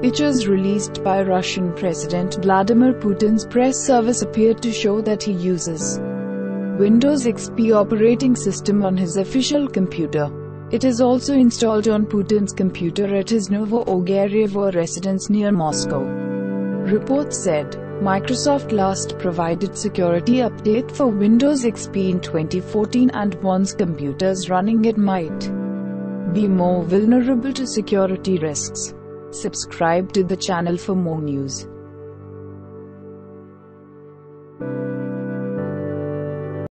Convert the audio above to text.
Pictures released by Russian President Vladimir Putin's press service appeared to show that he uses Windows XP operating system on his official computer. It is also installed on Putin's computer at his Novo-Ogaryovo residence near Moscow. Reports said, Microsoft last provided security update for Windows XP in 2014 and warns computers running it might be more vulnerable to security risks. Subscribe to the channel for more news.